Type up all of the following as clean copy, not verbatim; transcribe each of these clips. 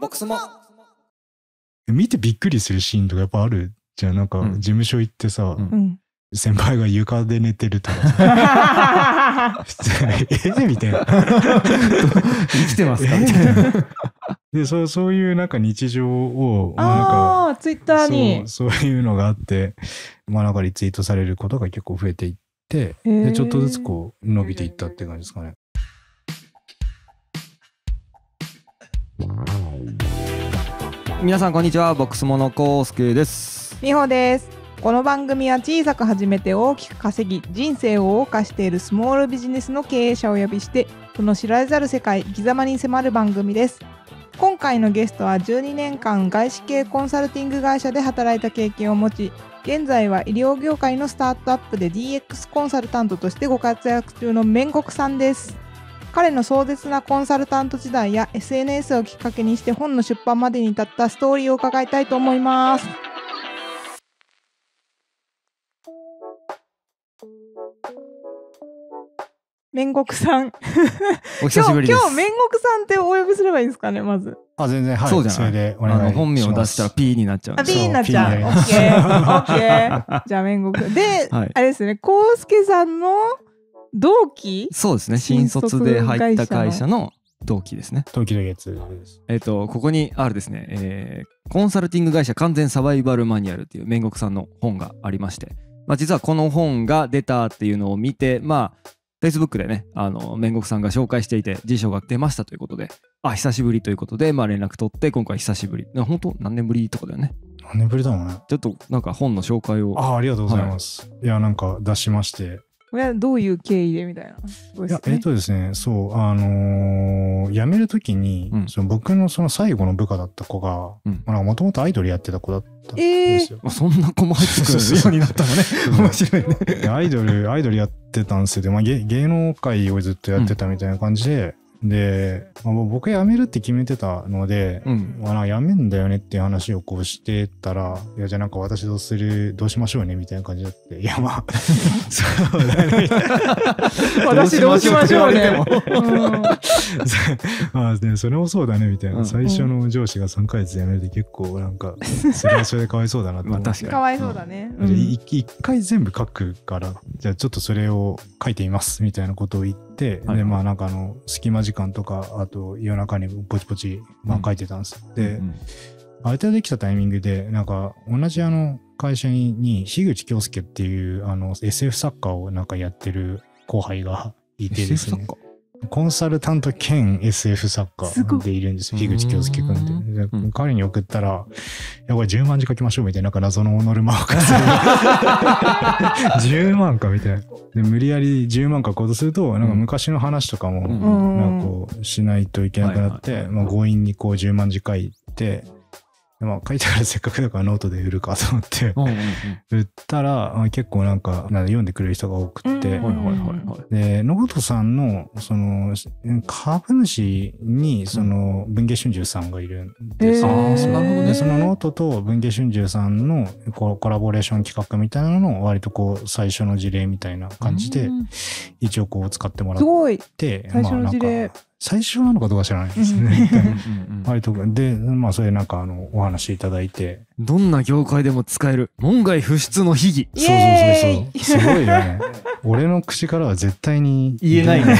ボックスも見てびっくりするシーンとかやっぱあるじゃん。なんか事務所行ってさ、先輩が床で寝てるとかさ普通にみたいな生きてますかみたいなでそういうなんか日常をなんかツイッターにそういうのがあって、なんかリツイートされることが結構増えていって、でちょっとずつこう伸びていったって感じですかね。 皆さんこんにちは、ボックスモノコウスケです。 みほです。この番組は小さく始めて大きく稼ぎ人生を謳歌しているスモールビジネスの経営者をお呼びしてその知られざる世界生き様に迫る番組です。今回のゲストは12年間外資系コンサルティング会社で働いた経験を持ち、現在は医療業界のスタートアップで DX コンサルタントとしてご活躍中の面国さんです。彼の壮絶なコンサルタント時代や SNS をきっかけにして本の出版までに至ったストーリーを伺いたいと思います。面国さんお久しぶりです。 今日面国さんってお呼びすればいいですかね。まず全然、はい、 そうじゃない。 それでお願いします。 本名を出したら P になっちゃう。 P になっちゃう。 OK じゃあ面国で、はい、あれですね、コウスケさんの同期。 そうですね、新卒で入った会社の同期ですね。 同期のやつです。 ここにあるですね、コンサルティング会社完全サバイバルマニュアルっていう面国さんの本がありまして、実はこの本が出たっていうのを見て、Facebook でね、面国さんが紹介していて辞書が出ましたということで、久しぶりということで、連絡取って今回久しぶり。本当何年ぶりとかだよね。 何年ぶりだもんね。 ちょっとなんか本の紹介を。 ありがとうございます。はい、いやなんか出しまして。 これはどういう経緯でみたいな。 いやですね、そう辞めるときに、その僕のその最後の部下だった子が、もともとアイドルやってた子だったんですよ。 そんな子も入ってくるようになったのね。面白いね。 アイドルやってたんですよ。芸能界をずっとやってたみたいな感じで。で、僕辞めるって決めてたので、辞めんだよねっていう話をこうしてたら、いやじゃあなんか私どうしましょうねみたいな感じだって、いやそうだね私どうしましょうねそれもそうだねみたいな、最初の上司が3ヶ月辞めるって結構なんかそれはそれでかわいそうだなと思って、 かわいそうだね、 一回全部書くから、じゃあちょっとそれを書いてみますみたいなことを言って、でなんか隙間時間とかあと夜中にポチポチ書いてたんです。で、ある程度できたタイミングでなんか同じ会社に樋口京介っていう SF 作家をなんかやってる後輩がいてですね、コンサルタント兼 SF 作家でいるんですよ、樋口京介くんって。で彼に送ったら、いやこれ10万字書きましょうみたいな、なんか謎のノルマを課せる10万かみたいな。で無理やり10万書こうとすると、なんか昔の話とかもなんかこうしないといけなくなって、強引にこう10万字書いて、書いてあるせっかくだからノートで売るかと思って売ったら、結構なんか読んでくれる人が多くって、でノートさんのその株主にその文藝春秋さんがいるんですよ。でそのノートと文芸春秋さんのコラボレーション企画みたいなのを割とこう最初の事例みたいな感じで一応こう使ってもらって、 最初の事例最初なのかどうか知らないですね。割とでそれなんかお話いただいて、 どんな業界でも使える門外不出の秘技。 そうすごいよね。俺の口からは絶対に言えないね。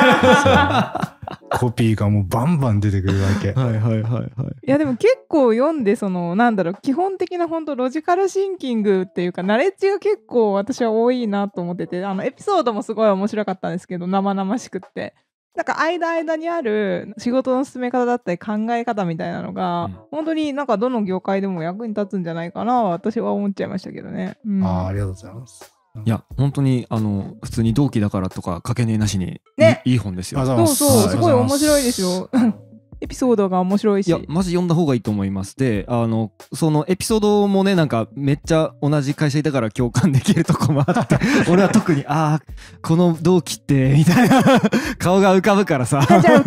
コピーがもうバンバン出てくるわけ。 いやでも結構読んで、基本的な本当ロジカルシンキングっていうかナレッジが結構私は多いなと思ってて、エピソードもすごい面白かったんですけど、生々しくってなんか間にある仕事の進め方だったり考え方みたいなのが、本当になんかどの業界でも役に立つんじゃないかな、私は思っちゃいましたけどね。 ありがとうございます。 いや本当に普通に同期だからとかかけねえなしに、いい本ですよ。 そうすごい面白いですよ。エピソードが面白いし、 いやマジ読んだ方がいいと思います。でそのエピソードもね、なんかめっちゃ同じ会社いたから共感できるとこもあって俺は特にこの同期ってみたいな顔が浮かぶからさ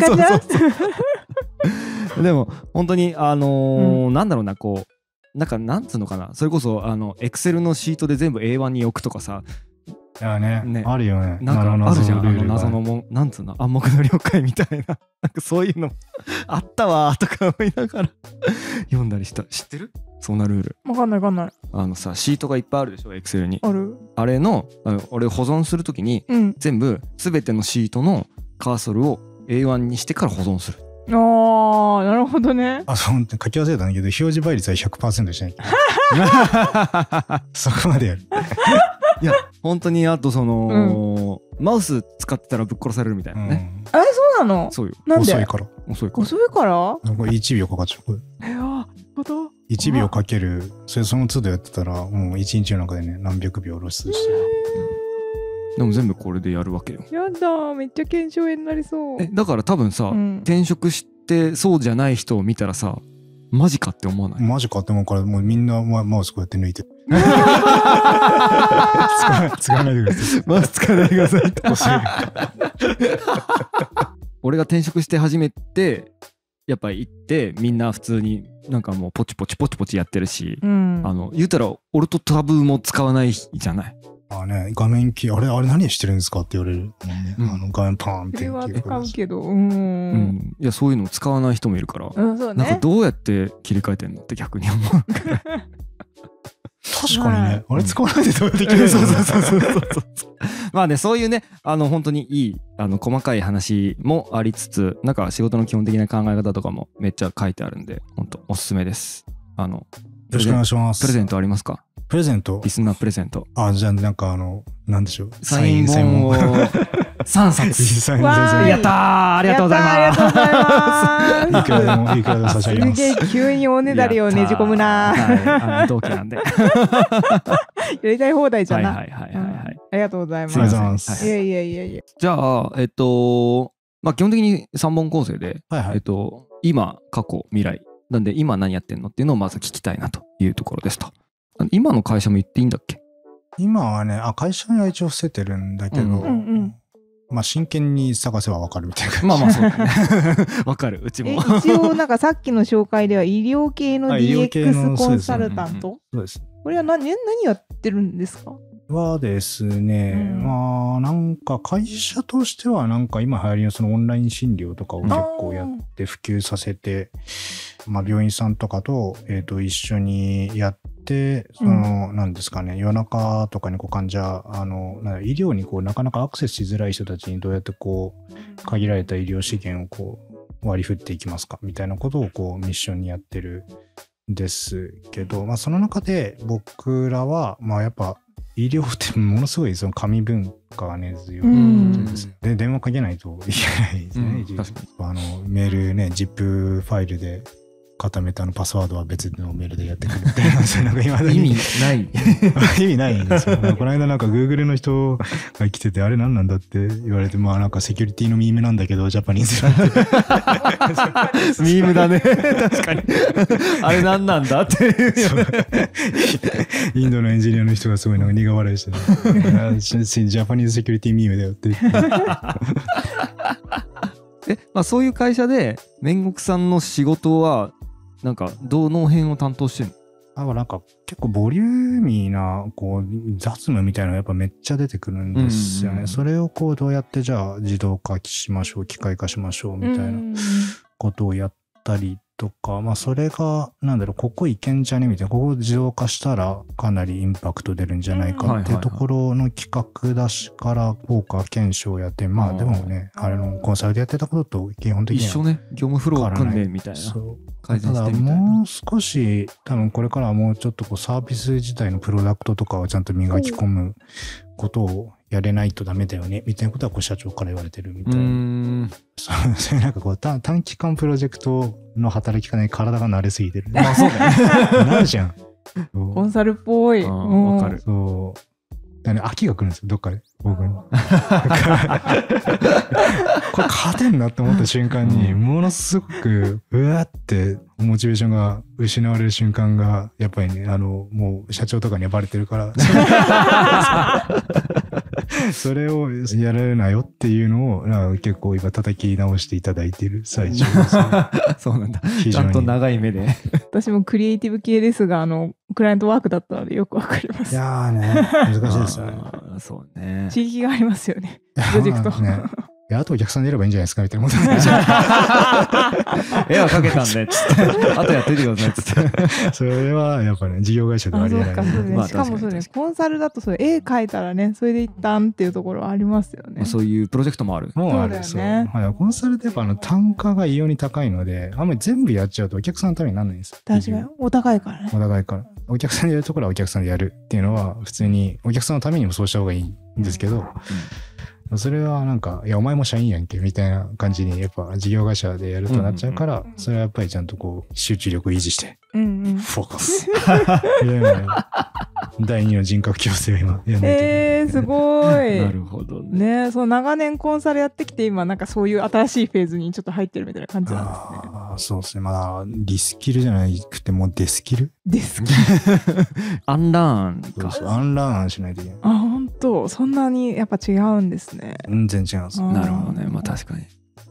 でも本当になんだろうな、こうなんつうのかな、それこそエクセルのシートで全部 A1 に置くとかさ、 いやね、 ねあるよね。 なんかあるじゃん、 ルールが謎のもん、なんつうの、暗黙の了解みたいな、なんかそういうのあったわーとか思いながら読んだりした。知ってる？そんなルール。 わかんないわかんない。 さ、シートがいっぱいあるでしょ、エクセルに。 ある？ あれの、俺保存するときに、 うん。 全部全てのシートのカーソルを A1 にしてから保存する。 あー、なるほどね。 あ、そう、書き忘れたんだけど、表示倍率は 100% しないと。そこまでやる。 いや本当に、あとその、マウス使ってたらぶっ殺されるみたいなね。 そうなの？ そうよ。 なんで？ 遅いから。 遅いから。 遅いから？ これ1秒かかっちゃう。これほど。 1秒かける、その都度やってたら、もう1日の中でね、何百秒露出してる。 でも全部これでやるわけよ。 やだ、めっちゃ腱鞘炎になりそう。 だから多分さ、転職してそうじゃない人を見たらさ、マジかって思わない？ マジかって思うから、もうみんなマウスこうやって抜いてる。使わないでください。 マウス使わないでくださいって俺が転職して初めてやっぱり行って、みんな普通になんかもうポチポチやってるし、言うたら俺とタブも使わないじゃない。 ね、画面キー、あれ何してるんですかって言われるもんね。画面パーンって。 それは使うけど、 いや、そういうの使わない人もいるから、 そうね、 なんかどうやって切り替えてんのって逆に思う。 確かにね、あれ使わないでどうやって切り替えるの？ そうまあね、そういうね、本当にいい細かい話もありつつ、なんか仕事の基本的な考え方とかもめっちゃ書いてあるんで、本当おすすめです。 よろしくお願いします。 プレゼントありますか？ プレゼント？ リスナープレゼント。 じゃあなんかなんでしょう。 サイン本を3冊。やったー、ありがとうございます。 ありがとうございます。 いくらでも差し上げます。 すげえ急におねだりをねじ込むな。 はい、同期なんで。 やりたい放題じゃな。 はい。 ありがとうございます。 ありがとうございます。 いや。 じゃあまあ基本的に3本構成で、今、過去、未来。なんで今何やってんのっていうのをまず聞きたいなというところですと。今の会社も言っていいんだっけ？ 今はね、会社には一応伏せてるんだけど、まあ真剣に探せばわかるみたいな感じ。 まあそうだね。わかる、うちも。 一応なんかさっきの紹介では医療系の DX コンサルタント。 そうです。 これは何やってるんですか？ はですね、まあなんか会社としてはなんか今流行りのそのオンライン診療とかを結構やって普及させて、まあ病院さんとかと一緒にやってなんですかね、夜中とかに患者医療になかなかアクセスしづらい人たちにどうやって限られた医療資源を割り振っていきますかみたいなことをミッションにやってるんですけど、まあその中で僕らはまあやっぱ医療ってものすごいその紙文化が根強いです。で、電話かけないといけないですね。メールね、ZIP ファイルで固めたパスワードは別のメールでやってくるみたいな。なんか意味ない。意味ないんですよ。この間なんか Google の人が来てて、あれ何なんだって言われて、まあなんかセキュリティのミームなんだけど、ジャパニーズなんて。 ミームだね。確かに。あれ何なんだっていう。 インドのエンジニアの人がすごいなんか苦笑いしてね。ジャパニーズセキュリティミームだよって言って。 まあそういう会社で、煉獄さんの仕事は、なんかどの辺を担当してるの？ なんか結構ボリューミーな雑務みたいなのがやっぱめっちゃ出てくるんですよね。それをどうやってじゃあ自動化しましょう、機械化しましょうみたいなことをやったりとか、まあそれがここいけんじゃねみたいな、ここを自動化したらかなりインパクト出るんじゃないかっていうところの企画出しから効果検証をやって、まあでもね、コンサルでやってたことと基本的には一緒ね、業務フロー組んでみたいな。 ただもう少し多分これからはもうちょっとサービス自体のプロダクトとかをちゃんと磨き込むことをやれないとダメだよねみたいなことは社長から言われてるみたいな。そういうなんか短期間プロジェクトの働き方に体が慣れすぎてる。 まあそうだね。 なるじゃん。 コンサルっぽい。 わかる。 そう。飽きが来るんですよ、どっかで。僕に。これ勝てんなって思った瞬間に、ものすごく、うわってモチベーションが失われる瞬間が、やっぱりね、もう社長とかにはバレてるから、それをやられなよっていうのを、結構今叩き直していただいている最中です、ね。 そうなんだ。ちゃんと長い目で。 私もクリエイティブ系ですが、クライアントワークだったのでよくわかります。 いやーね、難しいですね。 そうね。 地域がありますよね。プロジェクト。 ね。いや、あとお客さんでやればいいんじゃないですかみたいなもん絵は描けたんで、つって。あとやっといてください、つって。 それはやっぱね、事業会社ではありえない。 そうか、そうね。 まあしかもそうね、 確コンサルだとそれ絵描いたらね、それで一旦っていうところはありますよね。 そういうプロジェクトもある。 もうある。 そうだよねはい、コンサルってやっぱ単価が異様に高いので、あんまり全部やっちゃうとお客さんのためにならないんですよ。 確かに。お高いからね。 お互いから。お客さんでやるところはお客さんでやるっていうのは、普通にお客さんのためにもそうした方がいいんですけど、それはなんか、いや、お前も社員やんけ、みたいな感じに、やっぱ事業会社でやるとなっちゃうから、それはやっぱりちゃんとこう、集中力を維持して、フォーカス。第二の人格矯正を今、やんないといけない。 すごい。 なるほどね。 ね、その長年コンサルやってきて、今なんかそういう新しいフェーズにちょっと入ってるみたいな感じなんですね。 そうですね。まだリスキルじゃなくて、もうデスキルですアンラーンか。 そうアンラーンしないといけない。 本当、そんなにやっぱ違うんですね。 全然違うんですよ。 なるほどね。まあ確かに。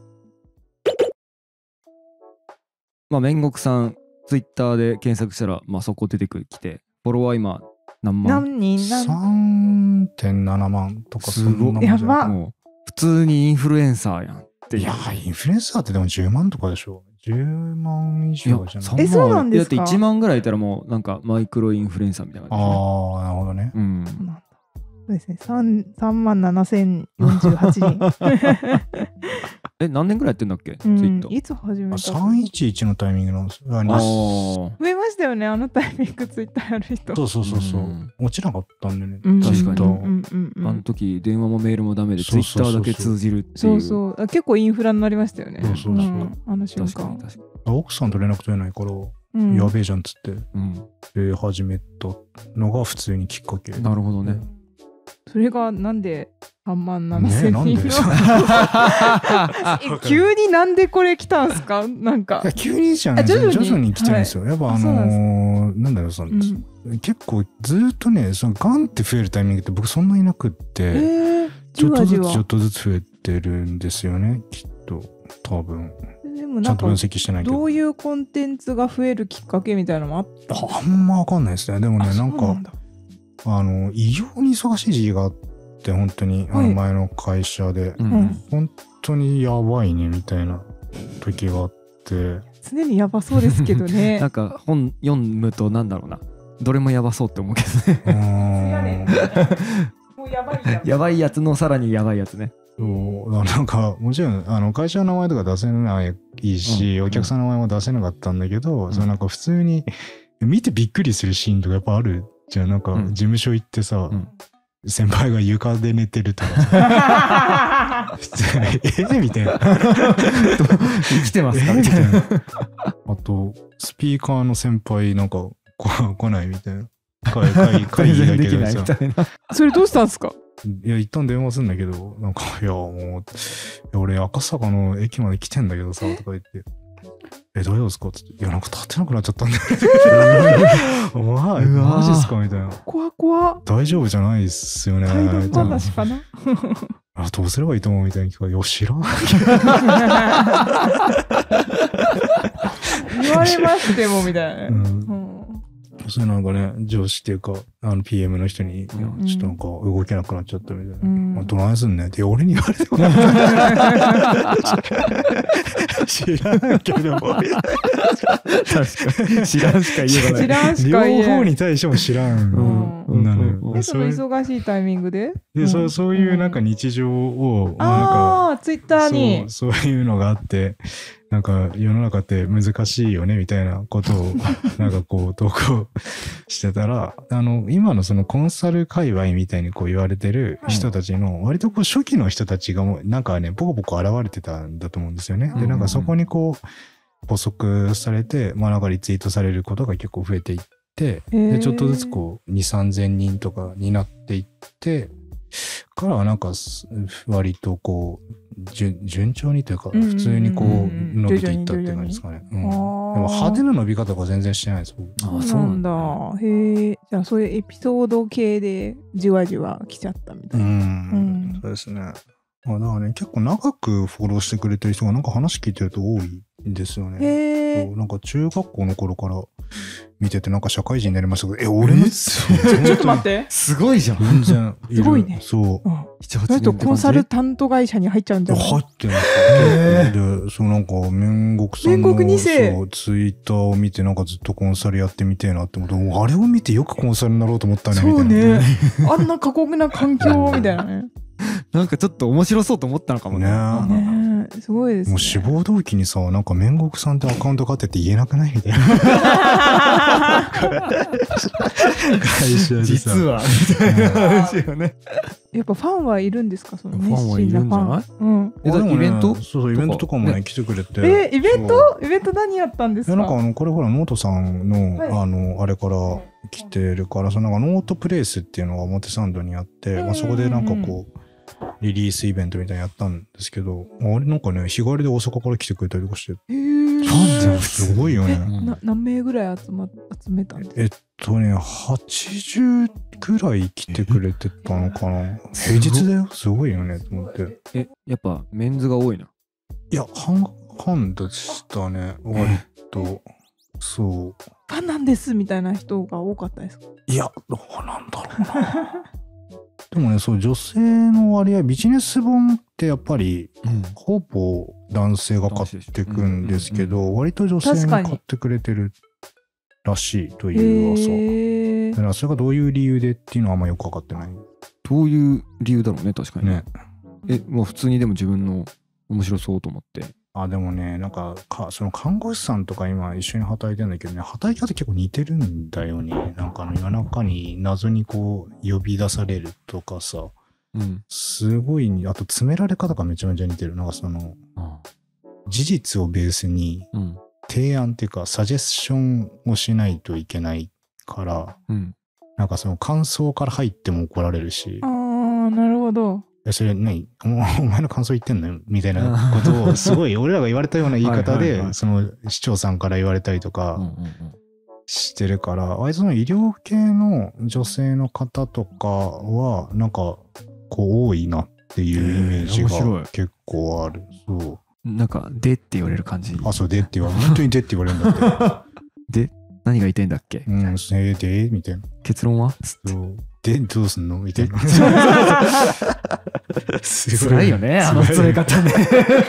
まあ面国さん、ツイッターで検索したら、まあそこ出てきて、フォロワー今何万？ 何人 3.7 万とか、そんなもんじゃない。 やば。 もう普通にインフルエンサーやんっていう。 いや、インフルエンサーってでも10万とかでしょ。10万以上じゃない。 そうなんですか。 だって1万ぐらいいたらもうなんかマイクロインフルエンサーみたいな感じ、ね。 なるほどね。 そうですね。3万7048人。 何年ぐらいやってんだっけ、ツイッター。 いつ始めた 311のタイミングなんですよ。 増えましたよね、あのタイミングツイッターやる人。 そう。落ちなかったんでね。 確かに。 あの時電話もメールもダメでツイッターだけ通じるっていう。 そう。結構インフラになりましたよね。 そう。 あの瞬間。 奥さんと連絡取れないから、やべえじゃんっつって、始めたのが普通にきっかけ。 なるほどね。 それがなんで3万7000人の急になんでこれ来たんすか？なんか急にじゃない、徐々に来てるんですよ。やっぱなんだろう、結構ずっとね、そのガンって増えるタイミングって僕そんなになくって、ちょっとずつ増えてるんですよね、きっと。多分でもちゃんと分析してないけど、 どういうコンテンツが増えるきっかけみたいなのもあった？ あんま分かんないですね。でもね、なんか異常に忙しい時期があって、本当に前の会社で、本当にやばいねみたいな時があって、 常にやばそうですけどね。 なんか本読むとなんだろうな、どれもやばそうって思うけどね。 もうやばいやばいやつのさらにやばいやつね。 なんかもちろん会社の名前とか出せないし、お客さんの名前も出せなかったんだけど、そのなんか普通に見てびっくりするシーンとかやっぱあるじゃん。なんか事務所行ってさ、先輩が床で寝てるとかさ普通にみたいな生きてますかみたいな。 あとスピーカーの先輩なんか来ないみたいな会議だけどさそれどうしたんですか？ いや一旦電話するんだけど、なんかいやもう俺赤坂の駅まで来てんだけどさとか言って、どういうことですかって言って、いやなんか立てなくなっちゃったんだよマジっすかみたいな。 怖大丈夫じゃないっすよね態度話かな。 どうすればいいと思うみたいな聞かれて、いや知らん言われましてもみたいな。 それなんかね、上司っていうかPM の人に、ちょっとなんか動けなくなっちゃったみたいな。どないすんねんって俺に言われても知らんけども確かに知らんしか言えない。 知らんしか言えない。 両方に対しても知らんなの。 その忙しいタイミングでそういうなんか日常をツイッターにそういうのがあって、なんか世の中って難しいよねみたいなことをなんかこう投稿してたら、今のそのコンサル界隈みたいにこう言われてる人たちの割とこう初期の人たちがもうなんかねポコポコ現れてたんだと思うんですよね。でなんかそこにこう補足されて、なんかリツイートされることが結構増えていって、でちょっとずつこう 2,3000 人とかになっていってからはなんか割とこう順調にというか普通にこう伸びていったっていう感じですかね。でも派手な伸び方が全然してないです。 そうなんだ。へえ。じゃあそういうエピソード系でじわじわ来ちゃったみたいな。 そうですね。だからね、結構長くフォローしてくれてる人がなんか話聞いてると多いんですよね。なんか中学校の頃から見ててなんか社会人になりましたけど、俺もちょっと待って。 すごいじゃん。 全然いる。 すごいね。 そう。 それとコンサルタント会社に入っちゃうんじゃない？ 入ってないで、そうなんか煉獄さんの 2世そうツイッターを見てなんかずっとコンサルやってみてえなって思って、あれを見てよくコンサルになろうと思ったねみたいな。 そうね。あんな過酷な環境みたいなね。 なんかちょっと面白そうと思ったのかもね。 ね、すごいですね。 もう志望動機にさ、なんか煉獄さんってアカウントがあってって言えなくないみたいな。会社でさ実はみたいな話よね。 やっぱファンはいるんですか、そのファンはいるんじゃない？ うん。 ね、 イベント？ そうイベントとかもね来てくれて。 イベント何やったんですか？ なんかこれほらノートさんの、 はい、 あれから来てるから、そのなんかノートプレイスっていうのが表参道にあって、そこでなんかこうリリースイベントみたいなのやったんですけど、あれなんかね日帰りで大阪から来てくれたりとかして、ファンじゃん、すごいよね。 何名ぐらい集めたんですか ？ね80くらい来てくれてたのかな。平日だよ、すごいよねと思って。 やっぱメンズが多いな。 いや半々でしたね、割と。そう。 ファンなんですみたいな人が多かったですか？ いや、どうなんだろうな。でもね、そう女性の割合、ビジネス本ってやっぱり、ほぼ男性が買ってくんですけど、割と女性が買ってくれてるらしいという噂。だからそれがどういう理由でっていうのはあんまよく分かってない。 どういう理由だろうね、確かにね。 もう普通にでも自分の面白そうと思って。 でもね、なんかその看護師さんとか今一緒に働いてるんだけどね、働き方結構似てるんだよね。なんか夜中に謎にこう呼び出されるとかさ、すごい、あと詰められ方がめちゃめちゃ似てる。なんかその、事実をベースに提案っていうかサジェッションをしないといけないから、なんかその感想から入っても怒られるし。 なるほど。 それ何お前の感想言ってんのみたいなことをすごい俺らが言われたような言い方でその市長さんから言われたりとかしてるから、あいつの医療系の女性の方とかはなんかこう多いなっていうイメージが結構ある。そう。 なんかでって言われる感じ。 そうでって言われる。本当にでって言われるんだって。 で何が言いたいんだっけ？ でみたいな。 結論は？ そうでどうすんのみたいな。 辛いよね、あの詰め方ね。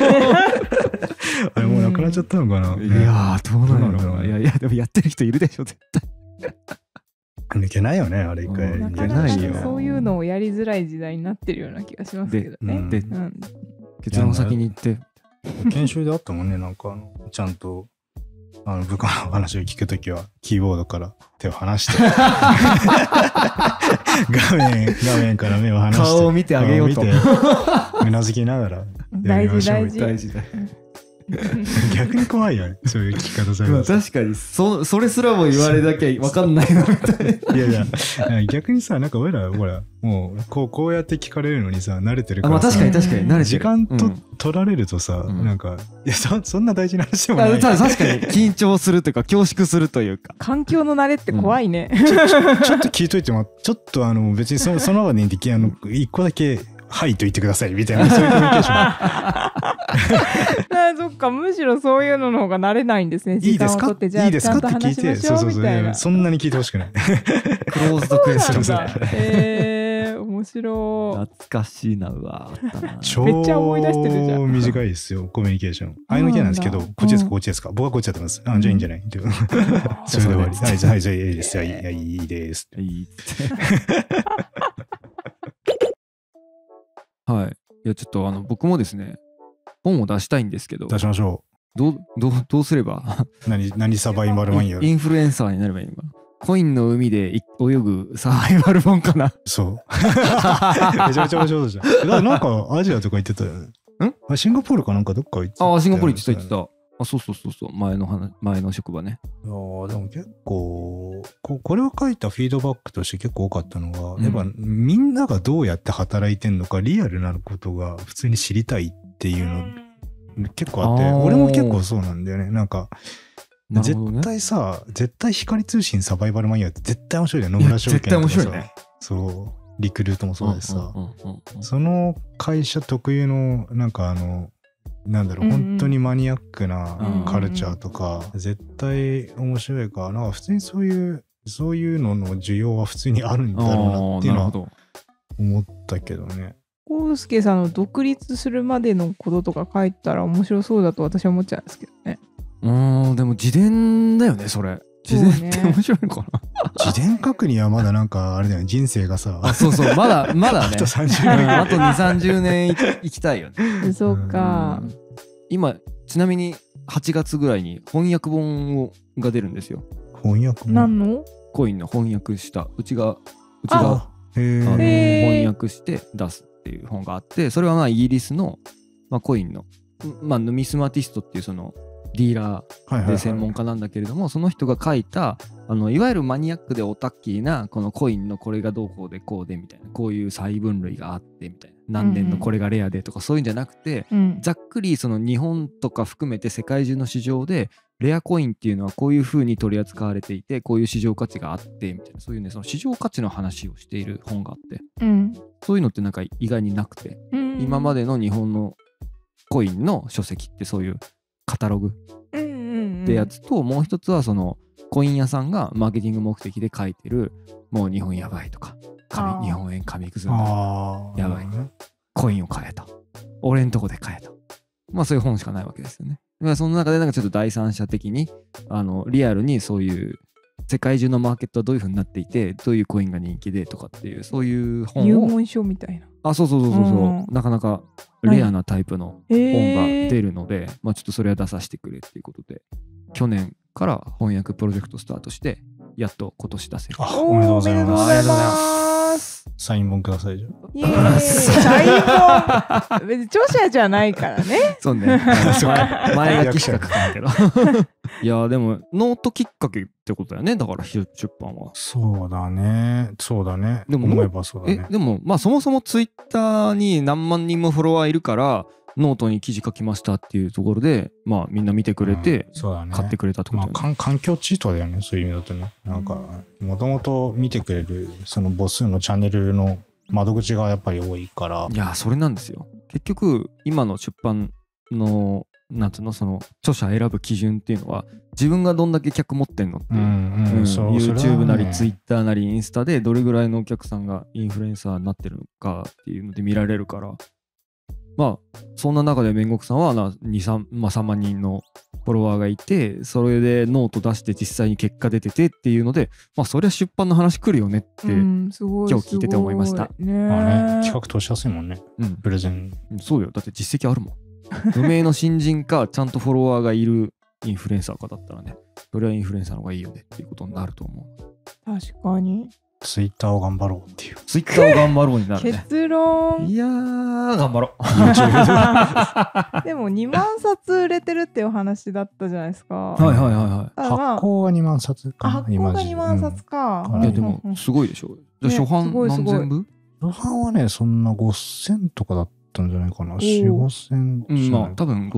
あれもうなくなっちゃったのかな。 いやーどうなんだろう。いやでもやってる人いるでしょ絶対。 抜けないよねあれ一回。 抜けないよ。そういうのをやりづらい時代になってるような気がしますけどね。 で結論先に言って。 研修であったもんね、なんかちゃんと部下の話を聞くときはキーボードから手を離して画面から目を離して顔を見てあげようとうなずきながら大事だ。 逆に怖いよね、そういう聞き方される。 確かにそれすらも言われなきゃ分かんないのみたいな。 いや逆にさ、なんか俺らほらもうこうやって聞かれるのにさ慣れてるからさ、 確かに慣れてる。 時間取られるとさ、なんかいやそんな大事な話でもない。 確かに緊張するというか恐縮するというか、 環境の慣れって怖いね。 ちょっと聞いといても、ちょっと別にその場で一個だけはいと言ってくださいみたいな、そういうコミュニケーション。 そっか、むしろそういうのの方が慣れないんですね。 いいですかって聞いて、そんなに聞いてほしくない。 クローズドクエスチョンみたいな。 面白い。 懐かしいな。うわめっちゃ思い出してるじゃん。 短いですよコミュニケーション。あいのけなんですけど、こっちですかこっちですか、僕はこっちだと思います。じゃあいいんじゃない。それで終わり。はいじゃあいいですよ。いいです。 はい。いやちょっと僕もですね本を出したいんですけど。 出しましょう。どうすれば何サバイバルマンやる。 インフルエンサーになればいいのかな。コインの海で泳ぐサバイバル本かな。 そう。めちゃめちゃ面白いじゃん。なんかアジアとか行ってたよね。シンガポールかなんかどっか行ってた。 シンガポール行ってた。そう前の職場ね。 でも結構これを書いたフィードバックとして結構多かったのが、やっぱみんながどうやって働いてんのかリアルなことが普通に知りたいっていうの結構あって、俺も結構そうなんだよね。なんか絶対光通信サバイバルマニアって絶対面白いよ。野村証券とかさ。絶対面白いね。そうリクルートもそうですさ、その会社特有のなんかなんだろう、 うんうん本当にマニアックなカルチャーとか、絶対面白いから、なんか普通にそういうのの需要は普通にあるんだろうなっていうのは思ったけどね。 コウスケさんの独立するまでのこととか書いたら面白そうだと私は思っちゃうんですけどね。 でも自伝だよねそれ。自伝って面白いのかな。 自伝書くにはまだなんかあれだよね、人生がさ。 そうそう、まだね。 あと30年。 あと2、30年生きたいよね。 そうか。 今ちなみに8月ぐらいに翻訳本が出るんですよ。 翻訳本？ 何の？ コインの翻訳したうちが翻訳して出すっていう本があって、それはまあイギリスの、コインの、ヌミスマティストっていうそのディーラーで専門家なんだけれども、その人が書いたいわゆるマニアックでオタッキーなこのコインのこれがどうこうでこうでみたいな、こういう細分類があってみたいな、何年のこれがレアでとかそういうんじゃなくて、ざっくりその日本とか含めて世界中の市場でレアコインっていうのはこういう風に取り扱われていて、こういう市場価値があってみたいな、そういうね、その市場価値の話をしている本があって、そういうのってなんか意外になくて、今までの日本のコインの書籍ってそういうカタログってやつと、もう一つはそのコイン屋さんがマーケティング目的で書いてる、もう日本やばいとか、日本円紙くずだやばい、コインを買えた、俺んとこで買えた、そういう本しかないわけですよね。その中でなんかちょっと第三者的にリアルにそういう世界中のマーケットはどういう風になっていて、どういうコインが人気でとかっていう、そういう本を入門書みたいな。 そうなかなかレアなタイプの本が出るので、ちょっとそれは出させてくれっていうことで、去年から翻訳プロジェクトスタートして、やっと今年出せる。 おめでとうございます。 ありがとうございます。 サイン本くださいじゃん。 イエーイ。サイン本。別に著者じゃないからね。 そうね。前書きしか書かないけど。いやでもノートきっかけってことだよね。だから出版は。 そうだね。でも思えばそうだね。 でもそもそもツイッターに何万人もフォロワーいるから、ノートに記事書きましたっていうところで、みんな見てくれて、買ってくれたってことだよね。 環境チートだよね、そういう意味だとね。なんかもともと見てくれるその母数のチャンネルの窓口がやっぱり多いから。 いやそれなんですよ。結局今の出版のなんつうの、その著者選ぶ基準っていうのは、自分がどんだけ客持ってんのっていう、YouTube なり Twitter なりインスタでどれぐらいのお客さんがインフルエンサーになってるのかっていうので見られるから、そんな中で煉獄さんは3万人のフォロワーがいて、それでノート出して実際に結果出ててっていうので、そりゃ出版の話来るよねって、今日聞いてて思いました。 企画通しやすいもんね。プレゼン。 そうよ。だって実績あるもん。無名の新人かちゃんとフォロワーがいるインフルエンサーかだったらね、それはインフルエンサーの方がいいよねっていうことになると思う。 確かに。 ツイッターを頑張ろうっていう。 ツイッターを頑張ろうになるね。 結論。 いやー、頑張ろう。でも2万冊売れてるっていう話だったじゃないですか。 発行が2万冊か。 発行が2万冊か。 いやでもすごいでしょ。初版何千部？ 初版はね、そんな5000とかだったんじゃないかな。4、5000。 多分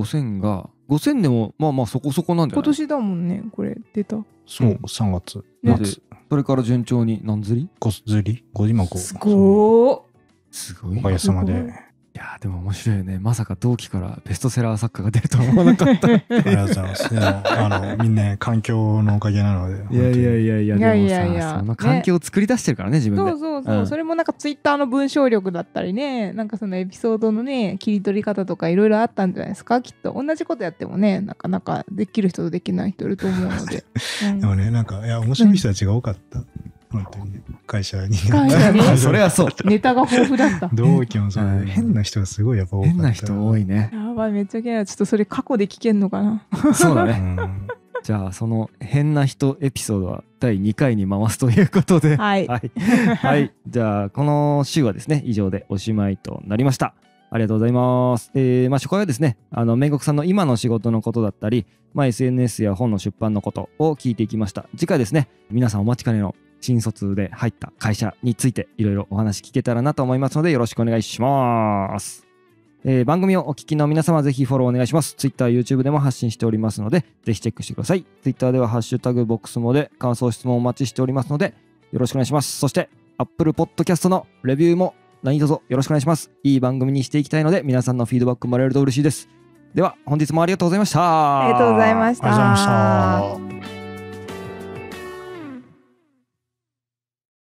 5000でもそこそこなんじゃない？ 今年だもんね、これ出た。 そう、3月末。 それから順調に何釣り？ 5釣り？今5。 すごー。 すごい。 おかげさまで。 いやでも面白いよね。まさか同期からベストセラー作家が出るとは思わなかった。 ありがとうございます。みんな環境のおかげなので。 いやでもさ、その環境を作り出してるからね、自分で。 そう。それもなんかツイッターの文章力だったりね、なんかそのエピソードのね、切り取り方とかいろいろあったんじゃないですか、きっと。同じことやってもね、なかなかできる人とできない人いると思うので。 でもね、なんか、面白い人たちが多かった。本当に会社に。 それはそう。 ネタが豊富だった。 同期もそう。変な人がすごいやっぱ多かった。 変な人多いね。 やばい、めっちゃ気になる。ちょっとそれ過去で聞けんのかな。 そうだね。じゃあその変な人エピソードは第2回に回すということで。はい。じゃあこの週はですね、以上でおしまいとなりました。ありがとうございます。初回はですね、煉獄さんの今の仕事のことだったり、SNS や本の出版のことを聞いていきました。次回ですね、皆さんお待ちかねの新卒で入った会社についていろいろお話聞けたらなと思いますので、よろしくお願いします。番組をお聞きの皆様、ぜひフォローお願いします。Twitter、YouTube でも発信しておりますので、ぜひチェックしてください。Twitter ではハッシュタグボックスモで感想質問をお待ちしておりますので、よろしくお願いします。そして Apple Podcast のレビューも何卒よろしくお願いします。いい番組にしていきたいので、皆さんのフィードバックもらえると嬉しいです。 では本日もありがとうございました。 ありがとうございました。 ありがとうございました。